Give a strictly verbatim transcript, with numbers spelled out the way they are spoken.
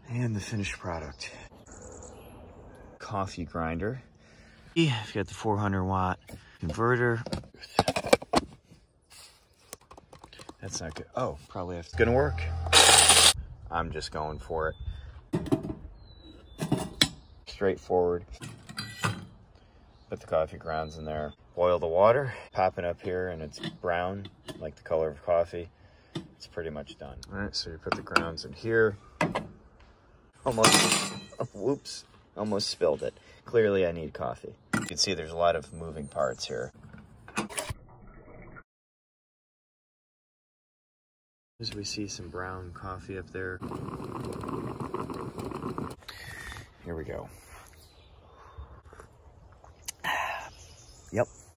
And the finished product. Coffee grinder. I've got the four hundred watt converter. That's not good. Oh, probably have to. It's gonna work. I'm just going for it. Straightforward. Put the coffee grounds in there. Boil the water. Popping up here and it's brown, like the color of coffee. It's pretty much done. All right, so you put the grounds in here. Almost, oh, whoops, almost spilled it. Clearly I need coffee. You can see there's a lot of moving parts here. As we see some brown coffee up there. Here we go. Yep.